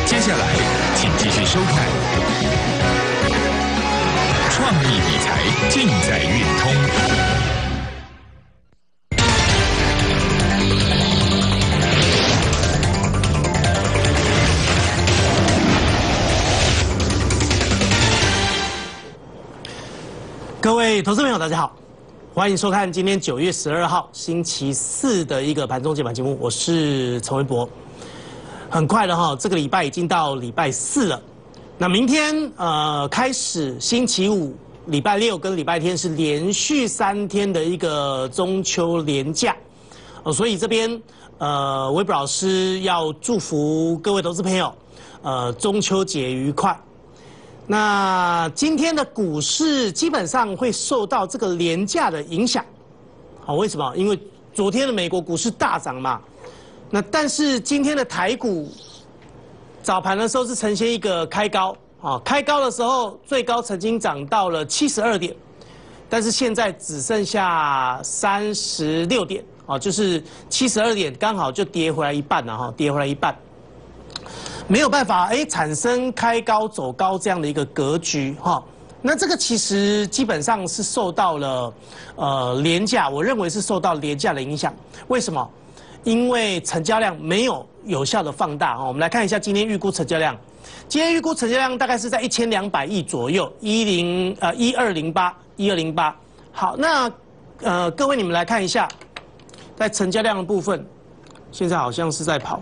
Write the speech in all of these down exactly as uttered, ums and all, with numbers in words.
接下来，请继续收看《创意理财尽在运通》。 各位投资朋友，大家好，欢迎收看今天九月十二号星期四的一个盘中解盘节目，我是陈维博。很快的哈，这个礼拜已经到礼拜四了。那明天呃开始，星期五、礼拜六跟礼拜天是连续三天的一个中秋连假，哦，所以这边呃维博老师要祝福各位投资朋友，呃中秋节愉快。那今天的股市基本上会受到这个连假的影响，好，为什么？因为昨天的美国股市大涨嘛，那但是今天的台股早盘的时候是呈现一个开高，啊，开高的时候最高曾经涨到了七十二点，但是现在只剩下三十六点，啊，就是七十二点刚好就跌回来一半了哈，跌回来一半。没有办法，哎，产生开高走高这样的一个格局哈。那这个其实基本上是受到了呃连假，我认为是受到连假的影响。为什么？因为成交量没有有效的放大哈。我们来看一下今天预估成交量，今天预估成交量大概是在一千两百亿左右，一零呃一二零八一二零八。好，那呃各位你们来看一下，在成交量的部分，现在好像是在跑。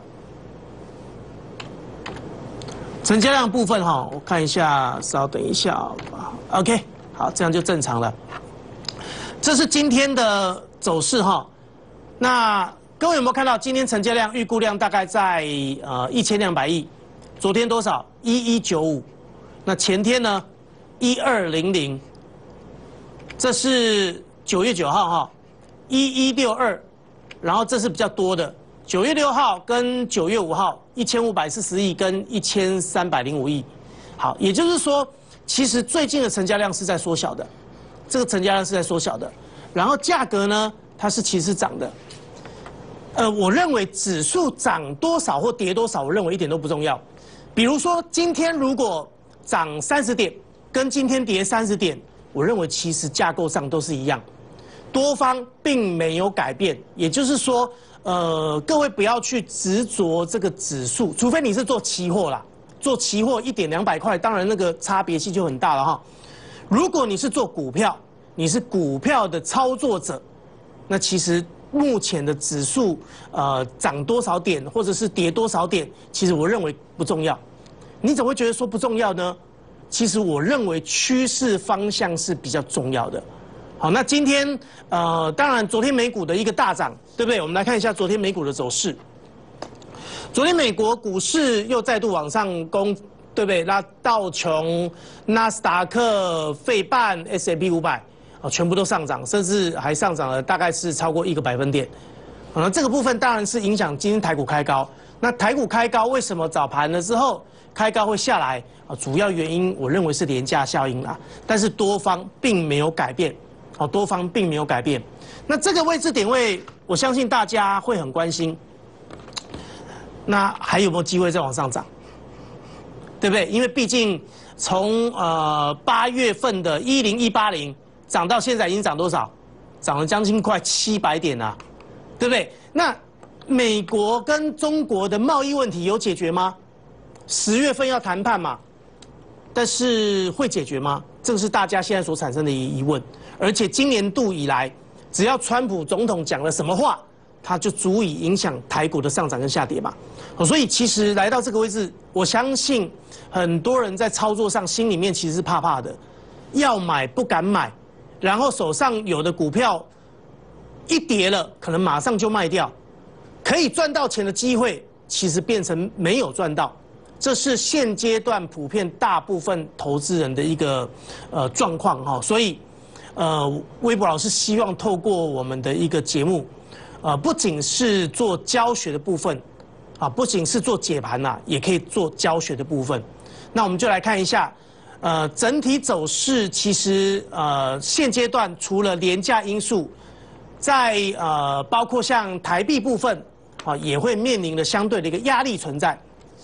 成交量的部分哈，我看一下，稍等一下吧。OK， 好，这样就正常了。这是今天的走势哈。那各位有没有看到今天成交量预估量大概在呃一千两百亿？昨天多少？一一九五。那前天呢？一二零零。这是九月九号哈，一一六二。然后这是比较多的。九月六号跟九月五号，一千五百四十亿跟一千三百零五亿，好，也就是说，其实最近的成交量是在缩小的，这个成交量是在缩小的，然后价格呢，它是其实涨的，呃，我认为指数涨多少或跌多少，我认为一点都不重要，比如说今天如果涨三十点，跟今天跌三十点，我认为其实架构上都是一样，多方并没有改变，也就是说。呃，各位不要去执着这个指数，除非你是做期货啦，做期货一点两百块，当然那个差别性就很大了哈。如果你是做股票，你是股票的操作者，那其实目前的指数呃涨多少点或者是跌多少点，其实我认为不重要。你怎么会觉得说不重要呢？其实我认为趋势方向是比较重要的。好，那今天呃，当然昨天美股的一个大涨，对不对？我们来看一下昨天美股的走势。昨天美国股市又再度往上攻，对不对？那道琼、纳斯达克、费半、S and P 五百，啊，全部都上涨，甚至还上涨了大概是超过一个百分点。好，那这个部分当然是影响今天台股开高。那台股开高，为什么早盘了之后开高会下来？啊，主要原因我认为是连价效应啦，但是多方并没有改变。好，多方并没有改变，那这个位置点位，我相信大家会很关心。那还有没有机会再往上涨？对不对？因为毕竟从呃八月份的一零一八零涨到现在已经涨多少？涨了将近快七百点啊，对不对？那美国跟中国的贸易问题有解决吗？十月份要谈判嘛，但是会解决吗？这个是大家现在所产生的疑问。而且今年度以来，只要川普总统讲了什么话，它就足以影响台股的上涨跟下跌嘛。所以其实来到这个位置，我相信很多人在操作上心里面其实是怕怕的，要买不敢买，然后手上有的股票一跌了，可能马上就卖掉，可以赚到钱的机会，其实变成没有赚到。这是现阶段普遍大部分投资人的一个呃状况哈，所以。呃，微博老师希望透过我们的一个节目，呃，不仅是做教学的部分，啊，不仅是做解盘呐、啊，也可以做教学的部分。那我们就来看一下，呃，整体走势其实呃现阶段除了连价因素，在呃包括像台币部分啊，也会面临的相对的一个压力存在。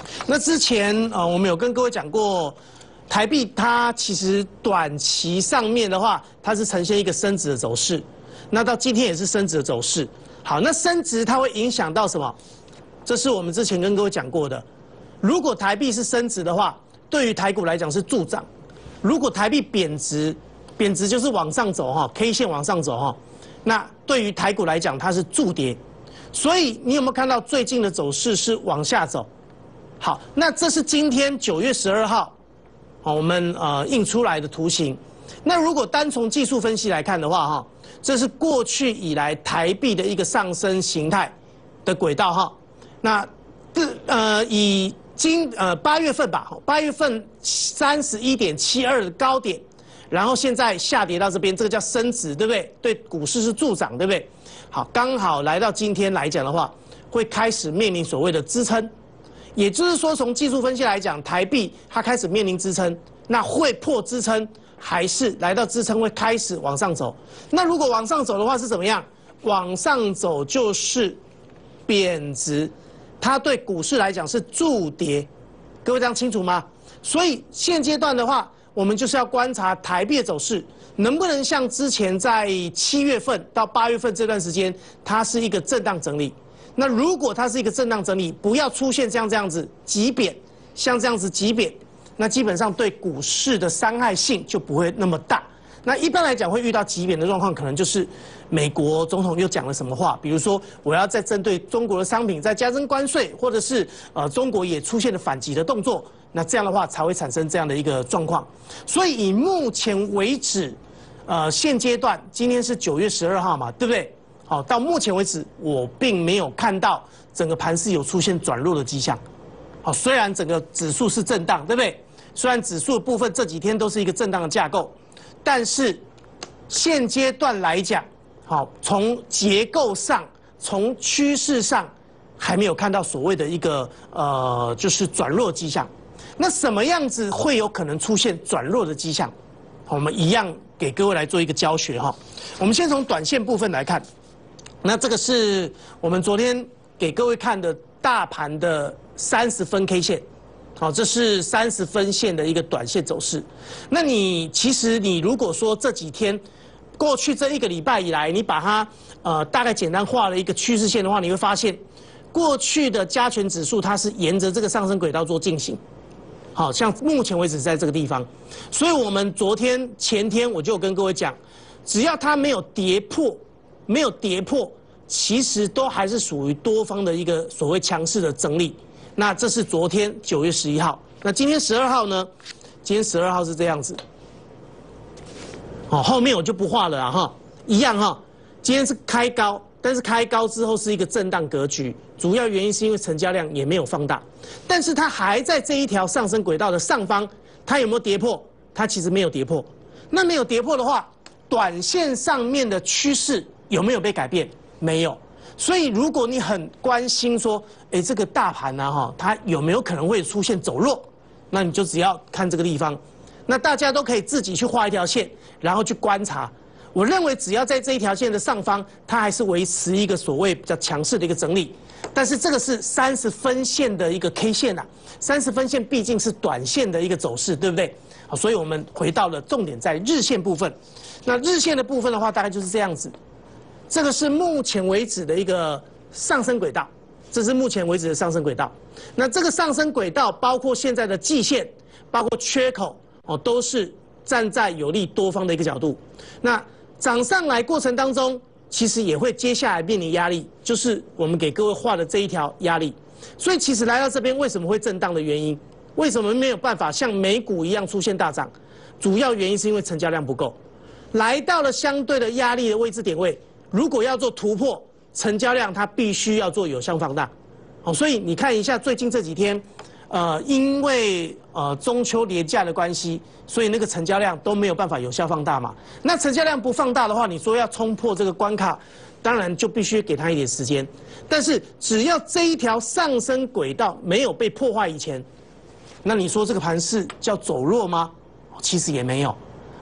那之前呃，我们有跟各位讲过，台币它其实短期上面的话，它是呈现一个升值的走势，那到今天也是升值的走势。好，那升值它会影响到什么？这是我们之前跟各位讲过的，如果台币是升值的话，对于台股来讲是助涨；如果台币贬值，贬值就是往上走哈 ，K 线往上走哈，那对于台股来讲它是助跌。所以你有没有看到最近的走势是往下走？好，那这是今天九月十二号，好，我们呃印出来的图形。那如果单从技术分析来看的话，哈，这是过去以来台币的一个上升形态的轨道哈。那呃以今呃八月份吧，八月份三十一点七二的高点，然后现在下跌到这边，这个叫升值，对不对？对股市是助涨，对不对？好，刚好来到今天来讲的话，会开始面临所谓的支撑。也就是说，从技术分析来讲，台币它开始面临支撑，那会破支撑，还是来到支撑会开始往上走？那如果往上走的话是怎么样？往上走就是贬值，它对股市来讲是助跌，各位这样清楚吗？所以现阶段的话，我们就是要观察台币的走势，能不能像之前在七月份到八月份这段时间，它是一个震荡整理。那如果它是一个震荡整理，不要出现像这样子急贬，像这样子急贬，那基本上对股市的伤害性就不会那么大。那一般来讲会遇到急贬的状况，可能就是美国总统又讲了什么话，比如说我要再针对中国的商品再加征关税，或者是呃中国也出现了反击的动作，那这样的话才会产生这样的一个状况。所以以目前为止，呃现阶段今天是九月十二号嘛，对不对？好，到目前为止，我并没有看到整个盘势有出现转弱的迹象。好，虽然整个指数是震荡，对不对？虽然指数的部分这几天都是一个震荡的架构，但是现阶段来讲，好，从结构上、从趋势上，还没有看到所谓的一个呃，就是转弱迹象。那什么样子会有可能出现转弱的迹象？我们一样给各位来做一个教学哈。我们先从短线部分来看。那这个是我们昨天给各位看的大盘的三十分 K 线，好，这是三十分线的一个短线走势。那你其实你如果说这几天过去这一个礼拜以来，你把它呃大概简单画了一个趋势线的话，你会发现过去的加权指数它是沿着这个上升轨道做进行，好像目前为止在这个地方。所以我们昨天前天我就跟各位讲，只要它没有跌破。没有跌破，其实都还是属于多方的一个所谓强势的整理。那这是昨天九月十一号，那今天十二号呢？今天十二号是这样子。好，后面我就不画了啊哈，一样哈。今天是开高，但是开高之后是一个震荡格局，主要原因是因为成交量也没有放大，但是它还在这一条上升轨道的上方，它有没有跌破？它其实没有跌破。那没有跌破的话，短线上面的趋势有没有被改变？没有。所以如果你很关心说，哎，这个大盘呢，哈，它有没有可能会出现走弱？那你就只要看这个地方。那大家都可以自己去画一条线，然后去观察。我认为只要在这一条线的上方，它还是维持一个所谓比较强势的一个整理。但是这个是三十分线的一个 K 线啊，三十分线毕竟是短线的一个走势，对不对？好，所以我们回到了重点在日线部分。那日线的部分的话，大概就是这样子。这个是目前为止的一个上升轨道，这是目前为止的上升轨道。那这个上升轨道包括现在的季线，包括缺口哦，都是站在有利多方的一个角度。那涨上来过程当中，其实也会接下来面临压力，就是我们给各位画的这一条压力。所以其实来到这边为什么会震荡的原因，为什么没有办法像美股一样出现大涨？主要原因是因为成交量不够，来到了相对的压力的位置点位。如果要做突破，成交量它必须要做有效放大，好，所以你看一下最近这几天，呃，因为呃中秋连假的关系，所以那个成交量都没有办法有效放大嘛。那成交量不放大的话，你说要冲破这个关卡，当然就必须给它一点时间。但是只要这一条上升轨道没有被破坏以前，那你说这个盘势叫走弱吗？其实也没有。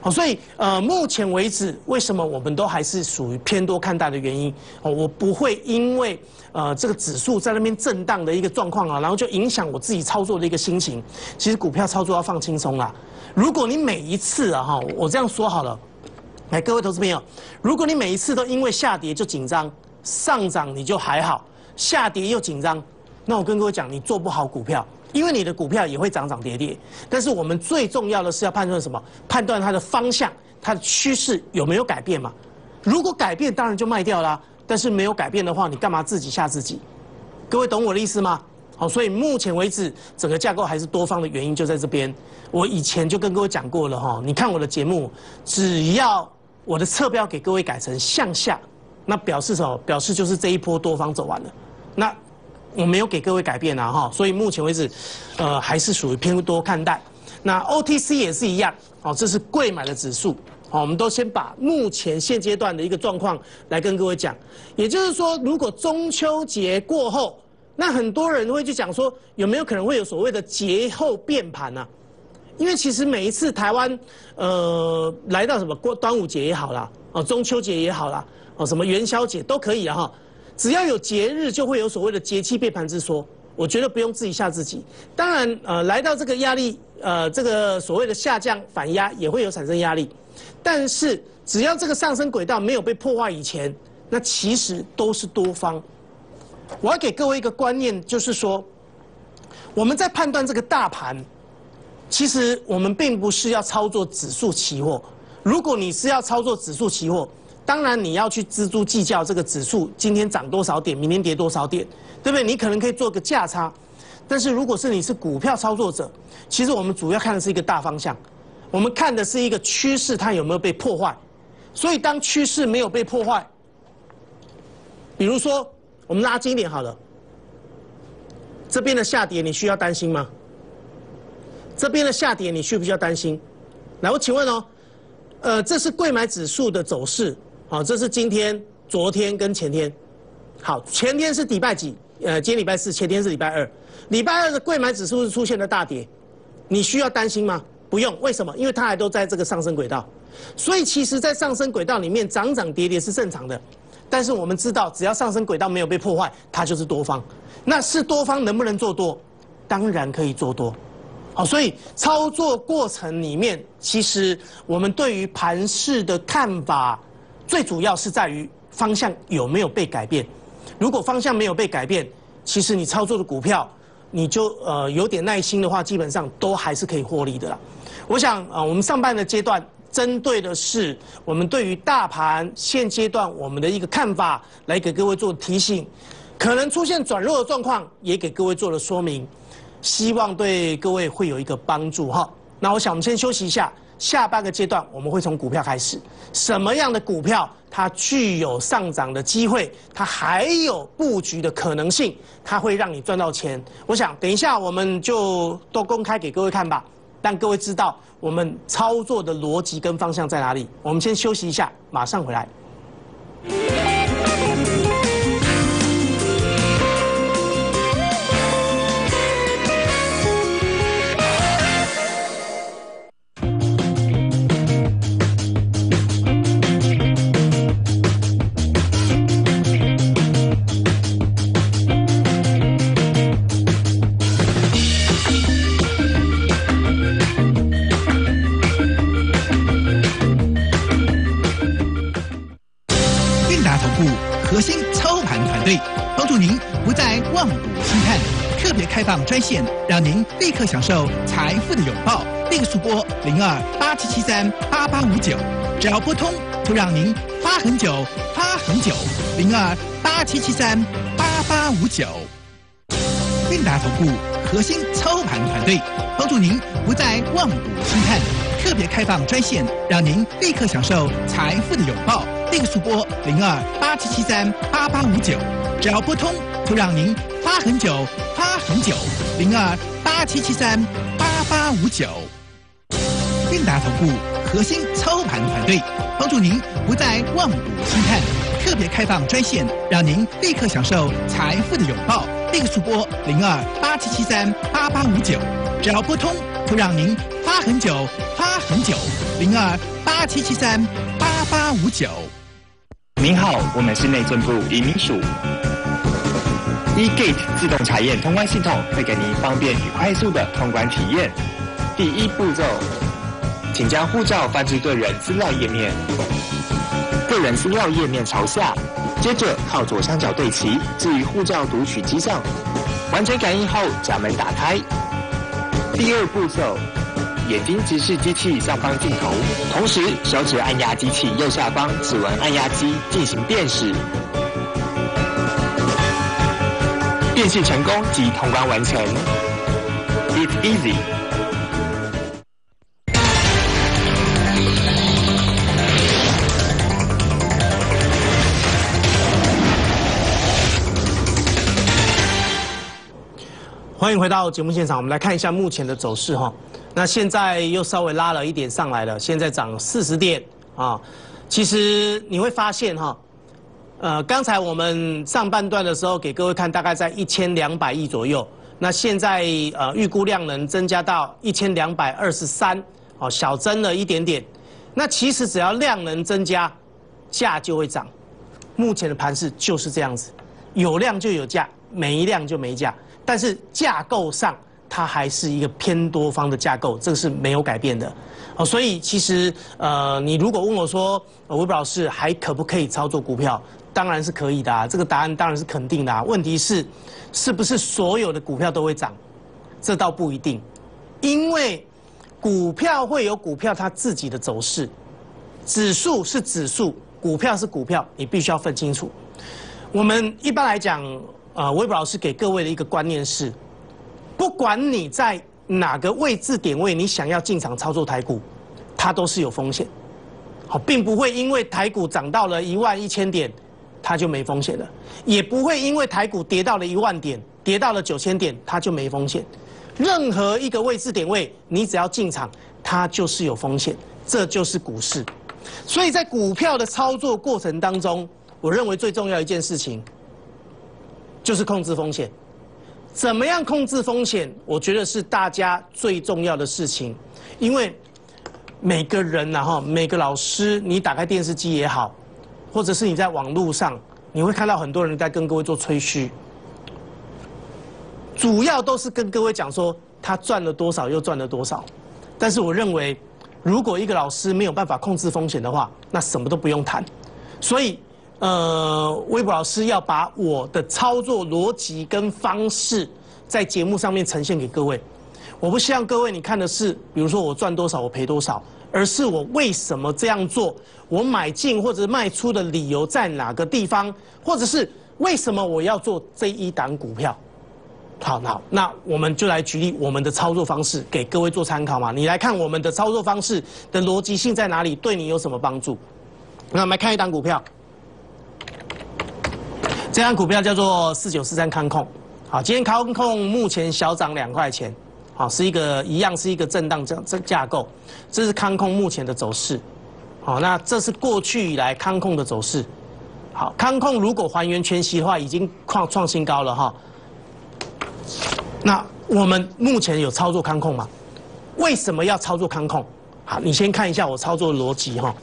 好，所以呃，目前为止，为什么我们都还是属于偏多看待的原因？哦，我不会因为呃这个指数在那边震荡的一个状况啊，然后就影响我自己操作的一个心情。其实股票操作要放轻松啦。如果你每一次啊哈，我这样说好了，来各位投资朋友，如果你每一次都因为下跌就紧张，上涨你就还好，下跌又紧张，那我跟各位讲，你做不好股票。因为你的股票也会涨涨跌跌，但是我们最重要的是要判断什么？判断它的方向、它的趋势有没有改变嘛？如果改变，当然就卖掉啦。但是没有改变的话，你干嘛自己吓自己？各位懂我的意思吗？好，所以目前为止，整个架构还是多方的原因就在这边。我以前就跟各位讲过了哈，你看我的节目，只要我的侧标给各位改成向下，那表示什么？表示就是这一波多方走完了。那我没有给各位改变啊哈，所以目前为止，呃，还是属于偏多看待。那 O T C 也是一样，哦，这是贵买的指数，好，我们都先把目前现阶段的一个状况来跟各位讲。也就是说，如果中秋节过后，那很多人会去讲说，有没有可能会有所谓的节后变盘呢？因为其实每一次台湾，呃，来到什么过端午节也好啦，哦，中秋节也好啦，哦，什么元宵节都可以啊哈。只要有节日，就会有所谓的节气变盘之说。我觉得不用自己吓自己。当然，呃，来到这个压力，呃，这个所谓的下降反压也会有产生压力。但是，只要这个上升轨道没有被破坏以前，那其实都是多方。我要给各位一个观念，就是说，我们在判断这个大盘，其实我们并不是要操作指数期货。如果你是要操作指数期货，当然你要去锱铢计较这个指数今天涨多少点，明天跌多少点，对不对？你可能可以做个价差，但是如果是你是股票操作者，其实我们主要看的是一个大方向，我们看的是一个趋势它有没有被破坏。所以当趋势没有被破坏，比如说我们拉近一点好了，这边的下跌你需要担心吗？这边的下跌你需不需要担心？来，我请问哦，呃，这是贵买指数的走势。好，这是今天、昨天跟前天。好，前天是礼拜几？呃，今天礼拜四，前天是礼拜二。礼拜二的贵买指数是出现了大跌，你需要担心吗？不用，为什么？因为它还都在这个上升轨道，所以其实，在上升轨道里面涨涨跌跌是正常的。但是我们知道，只要上升轨道没有被破坏，它就是多方。那是多方能不能做多？当然可以做多。好，所以操作过程里面，其实我们对于盘势的看法。最主要是在于方向有没有被改变。如果方向没有被改变，其实你操作的股票，你就呃有点耐心的话，基本上都还是可以获利的啦。我想啊、呃，我们上半的阶段针对的是我们对于大盘现阶段我们的一个看法，来给各位做提醒，可能出现转弱的状况，也给各位做了说明，希望对各位会有一个帮助哈。那我想我们先休息一下。下半个阶段我们会从股票开始，什么样的股票它具有上涨的机会，它还有布局的可能性，它会让你赚到钱。我想等一下我们就都公开给各位看吧，让各位知道我们操作的逻辑跟方向在哪里。我们先休息一下，马上回来。 核心操盘团队帮助您不再望股兴叹，特别开放专线，让您立刻享受财富的拥抱。立速拨零二八七七三八八五九，只要拨通，就让您发很久，发很久。零二八七七三八八五九。韵达投顾核心操盘团队帮助您不再望股兴叹，特别开放专线，让您立刻享受财富的拥抱。立速拨零二八七七三八八五九，只要拨通，就让您发很久，发很久。零二八七七三八八五九。韵达投顾核心操盘团队帮助您不再望股兴叹，特别开放专线，让您立刻享受财富的拥抱。立速拨零二八七七三八八五九，只要拨通，就让您发很久，发很久。零二八七七三八八五九。 您好，我们是内政部移民署。e-gate 自动查验通关系统会给您方便与快速的通关体验。第一步骤，请将护照翻至个人资料页面，个人资料页面朝下，接着靠左上角对齐，置于护照读取机上。完成感应后，闸门打开。第二步骤，眼睛直视机器上方镜头，同时手指按压机器右下方指纹按压机进行辨识。辨识成功即通关完成。It's easy。 欢迎回到节目现场，我们来看一下目前的走势哈。那现在又稍微拉了一点上来了，现在涨四十点啊。其实你会发现哈，呃，刚才我们上半段的时候给各位看，大概在一千两百亿左右。那现在呃预估量能增加到一千两百二十三，哦，小增了一点点。那其实只要量能增加，价就会涨。目前的盘势就是这样子，有量就有价，没量就没价。但是架构上，它还是一个偏多方的架构，这个是没有改变的。哦，所以其实呃，你如果问我说，呃，魏老师还可不可以操作股票？当然是可以的啊，这个答案当然是肯定的啊。问题是，是不是所有的股票都会涨？这倒不一定，因为股票会有股票它自己的走势，指数是指数，股票是股票，你必须要分清楚。我们一般来讲。呃，魏老师给各位的一个观念是，不管你在哪个位置点位，你想要进场操作台股，它都是有风险。好，并不会因为台股涨到了一万一千点，它就没风险了；也不会因为台股跌到了一万点，跌到了九千点，它就没风险。任何一个位置点位，你只要进场，它就是有风险。这就是股市。所以在股票的操作过程当中，我认为最重要一件事情。就是控制风险，怎么样控制风险？我觉得是大家最重要的事情，因为每个人呐哈，每个老师，你打开电视机也好，或者是你在网络上，你会看到很多人在跟各位做吹嘘，主要都是跟各位讲说他赚了多少又赚了多少，但是我认为，如果一个老师没有办法控制风险的话，那什么都不用谈，所以。呃，魏博老师要把我的操作逻辑跟方式在节目上面呈现给各位。我不希望各位你看的是，比如说我赚多少，我赔多少，而是我为什么这样做，我买进或者卖出的理由在哪个地方，或者是为什么我要做这一档股票。好，那那我们就来举例我们的操作方式，给各位做参考嘛。你来看我们的操作方式的逻辑性在哪里，对你有什么帮助？那我们来看一档股票。这张股票叫做四九四三康控，好，今天康控目前小涨两块钱，好，是一个一样是一个震荡这这架构，这是康控目前的走势，好，那这是过去以来康控的走势，好，康控如果还原全息的话，已经创创新高了哈。那我们目前有操作康控吗？为什么要操作康控？好，你先看一下我操作的逻辑哈。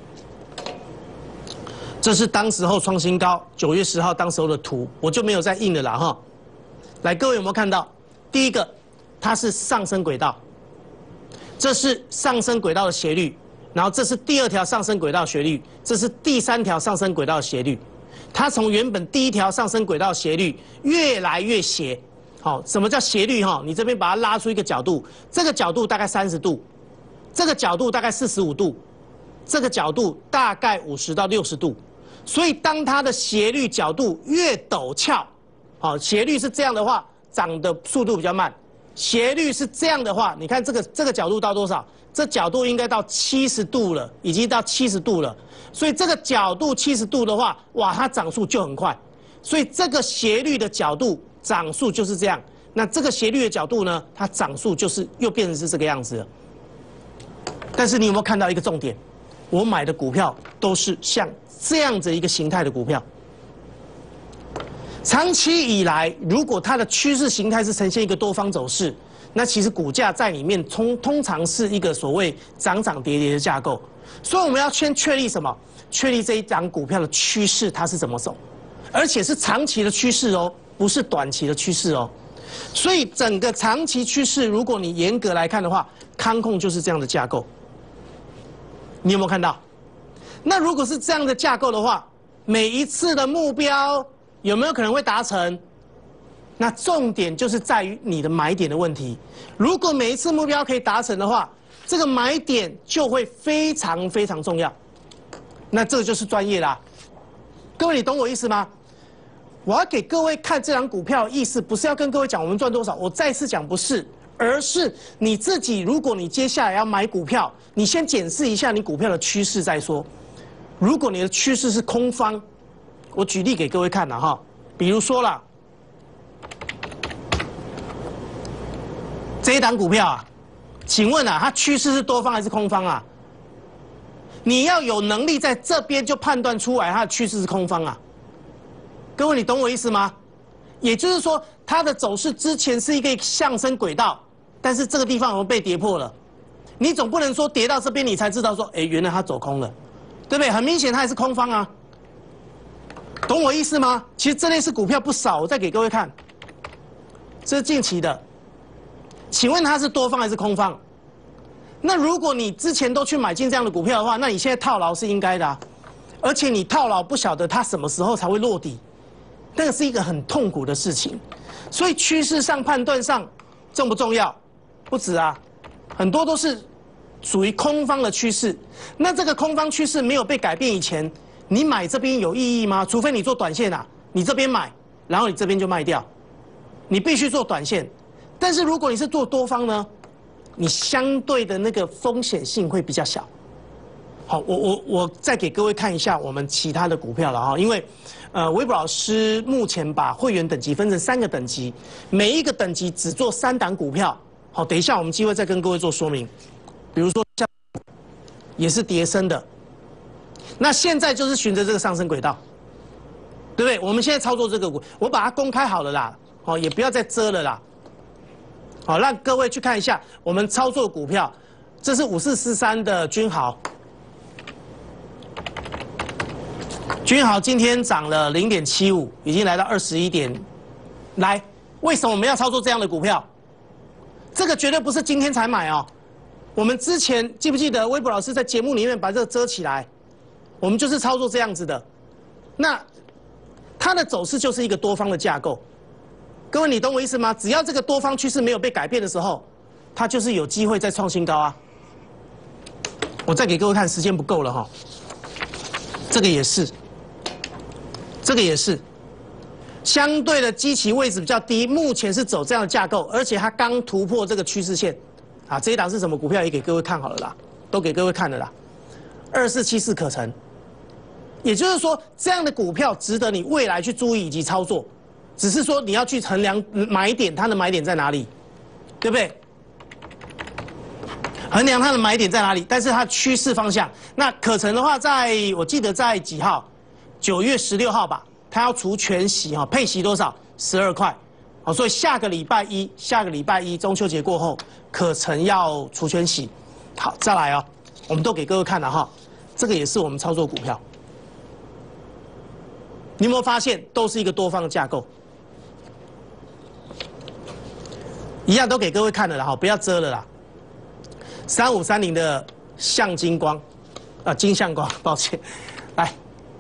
这是当时候创新高，九月十号当时候的图，我就没有再印了啦哈。来，各位有没有看到？第一个，它是上升轨道，这是上升轨道的斜率，然后这是第二条上升轨道斜率，这是第三条上升轨道斜率。它从原本第一条上升轨道斜率越来越斜，好，什么叫斜率哈？你这边把它拉出一个角度，这个角度大概三十度，这个角度大概四十五度，这个角度大概五十到六十度。所以，当它的斜率角度越陡峭，好，斜率是这样的话，涨的速度比较慢；斜率是这样的话，你看这个这个角度到多少？这角度应该到七十度了，已经到七十度了。所以这个角度七十度的话，哇，它涨速就很快。所以这个斜率的角度涨速就是这样。那这个斜率的角度呢，它涨速就是又变成是这个样子了。但是你有没有看到一个重点？我买的股票都是像这样子一个形态的股票，长期以来，如果它的趋势形态是呈现一个多方走势， 那其实股价在里面通通常是一个所谓涨涨跌跌的架构，所以我们要先确立什么？确立这一档股票的趋势它是怎么走，而且是长期的趋势哦，不是短期的趋势哦。所以整个长期趋势，如果你严格来看的话，康控就是这样的架构。你有没有看到？那如果是这样的架构的话，每一次的目标有没有可能会达成？那重点就是在于你的买点的问题。如果每一次目标可以达成的话，这个买点就会非常非常重要。那这个就是专业啦。各位，你懂我意思吗？我要给各位看这张股票，意思不是要跟各位讲我们赚多少，我再次讲不是，而是你自己，如果你接下来要买股票，你先检视一下你股票的趋势再说。如果你的趋势是空方，我举例给各位看了哈，比如说啦，这一档股票啊，请问啊，它趋势是多方还是空方啊？你要有能力在这边就判断出来它的趋势是空方啊。各位，你懂我意思吗？也就是说，它的走势之前是一个上升轨道，但是这个地方我们被跌破了。你总不能说跌到这边你才知道说，哎，原来它走空了，对不对？很明显它也是空方啊。懂我意思吗？其实这类似股票不少，我再给各位看。这是近期的，请问它是多方还是空方？那如果你之前都去买进这样的股票的话，那你现在套牢是应该的啊。而且你套牢不晓得它什么时候才会落底。那个是一个很痛苦的事情，所以趋势上判断上重不重要？不止啊，很多都是属于空方的趋势。那这个空方趋势没有被改变以前，你买这边有意义吗？除非你做短线啊，你这边买，然后你这边就卖掉，你必须做短线。但是如果你是做多方呢，你相对的那个风险性会比较小。好，我我我再给各位看一下我们其他的股票了哈，因为。呃，微博老师目前把会员等级分成三个等级，每一个等级只做三档股票。好，等一下我们机会再跟各位做说明。比如说像也是跌升的，那现在就是循着这个上升轨道，对不对？我们现在操作这个股，我把它公开好了啦，好，也不要再遮了啦。好，让各位去看一下我们操作股票，这是五四四三的君豪。君豪今天涨了 零点七五， 已经来到二十一点。来，为什么我们要操作这样的股票？这个绝对不是今天才买哦。我们之前记不记得微博老师在节目里面把这个遮起来？我们就是操作这样子的。那它的走势就是一个多方的架构。各位，你懂我意思吗？只要这个多方趋势没有被改变的时候，它就是有机会再创新高啊。我再给各位看，时间不够了哈。这个也是。这个也是，相对的基期位置比较低，目前是走这样的架构，而且它刚突破这个趋势线，啊，这一档是什么股票也给各位看好了啦，都给各位看了啦，二四七四可成，也就是说这样的股票值得你未来去注意以及操作，只是说你要去衡量买点，它的买点在哪里，对不对？衡量它的买点在哪里，但是它趋势方向，那可成的话在，在我记得在几号？九月十六号吧，它要除权息哈，配息多少？十二块，好，所以下个礼拜一，下个礼拜一中秋节过后，可成要除权息。好，再来哦，我们都给各位看了哈，这个也是我们操作股票。你有没有发现，都是一个多方的架构？一样都给各位看了啦，哈，不要遮了啦。三五三零的象金光，啊，金相光，抱歉，来。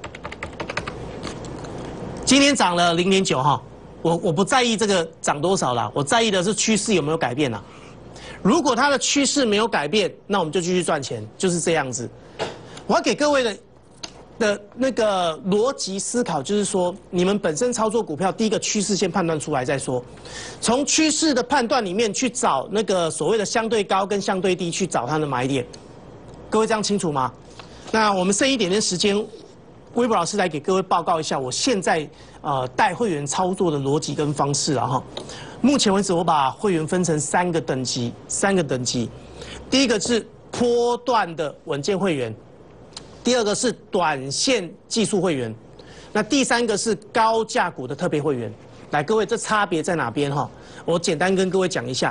今天涨了 零点九 哈，我我不在意这个涨多少啦，我在意的是趋势有没有改变啦。如果它的趋势没有改变，那我们就继续赚钱，就是这样子。我要给各位的的那个逻辑思考，就是说你们本身操作股票，第一个趋势先判断出来再说，从趋势的判断里面去找那个所谓的相对高跟相对低，去找它的买点。各位这样清楚吗？那我们剩一点点时间。微博老师来给各位报告一下，我现在呃带会员操作的逻辑跟方式啊哈。目前为止，我把会员分成三个等级，三个等级。第一个是波段的稳健会员，第二个是短线技术会员，那第三个是高价股的特别会员。来，各位，这差别在哪边哈？我简单跟各位讲一下。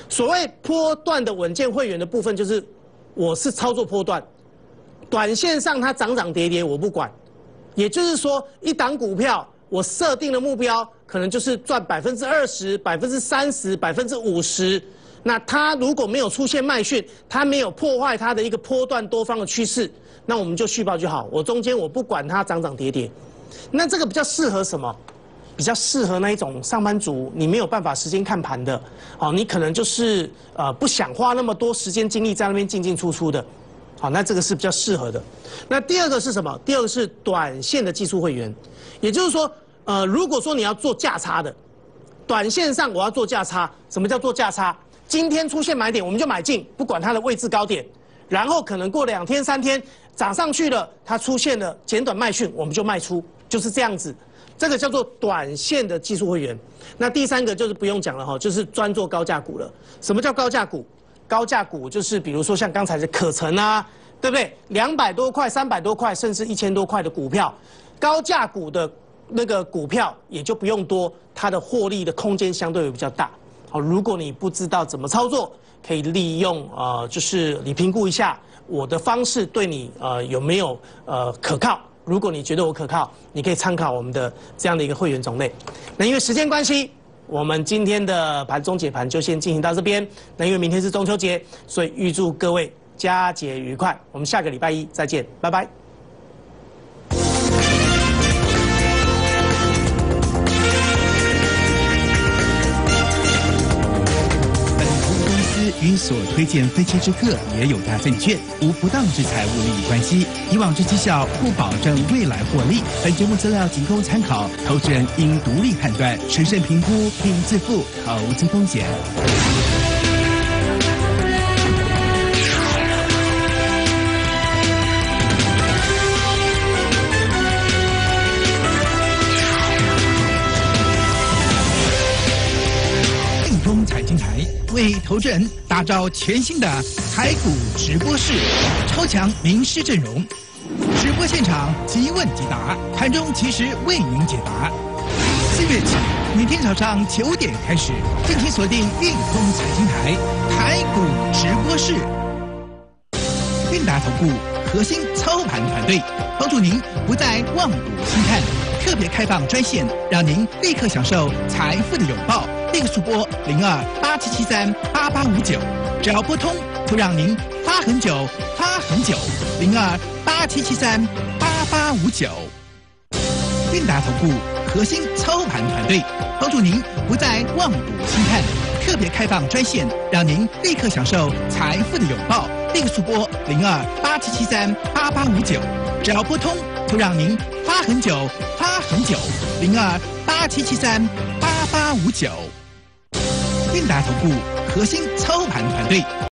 所谓波段的稳健会员的部分，就是我是操作波段，短线上它涨涨跌跌我不管，也就是说一档股票我设定的目标可能就是赚百分之二十、百分之三十、百分之五十。那它如果没有出现卖讯，它没有破坏它的一个波段多方的趋势，那我们就续报就好。我中间我不管它涨涨跌跌。那这个比较适合什么？比较适合那一种上班族，你没有办法时间看盘的，好，你可能就是呃不想花那么多时间精力在那边进进出出的，好，那这个是比较适合的。那第二个是什么？第二个是短线的技术会员，也就是说，呃，如果说你要做价差的，短线上我要做价差，什么叫做价差？今天出现买点，我们就买进，不管它的位置高点，然后可能过两天三天涨上去了，它出现了简短卖讯，我们就卖出，就是这样子。这个叫做短线的技术会员。那第三个就是不用讲了哈，就是专做高价股了。什么叫高价股？高价股就是比如说像刚才的可成啊，对不对？两百多块、三百多块，甚至一千多块的股票，高价股的那个股票也就不用多，它的获利的空间相对会比较大。好，如果你不知道怎么操作，可以利用呃，就是你评估一下我的方式对你呃有没有呃可靠。如果你觉得我可靠，你可以参考我们的这样的一个会员种类。那因为时间关系，我们今天的盘中解盘就先进行到这边。那因为明天是中秋节，所以预祝各位佳节愉快。我们下个礼拜一再见，拜拜。 与所推荐分期之客也有大证券无不当之财务利益关系，以往之绩效不保证未来获利。本节目资料仅供参考，投资人应独立判断、审慎评估并自负投资风险。运通财经台为投资人打造全新的台股直播室，超强名师阵容，直播现场即问即答，盘中及时为您解答。四月起，每天早上九点开始，敬请锁定运通财经台台股直播室。韵达投顾核心操盘团队，帮助您不再望股兴叹，特别开放专线，让您立刻享受财富的拥抱。立刻速拨零二八七七三八八五九，只要拨通，就让您发很久，发很久。零二八七七三八八五九。韵达投顾核心操盘团队，帮助您不再望股兴叹，特别开放专线，让您立刻享受财富的拥抱。立刻速拨零二八七七三八八五九，只要拨通，就让您发很久，发很久。零二八七七三八八五九。韵达投顾核心操盘团队。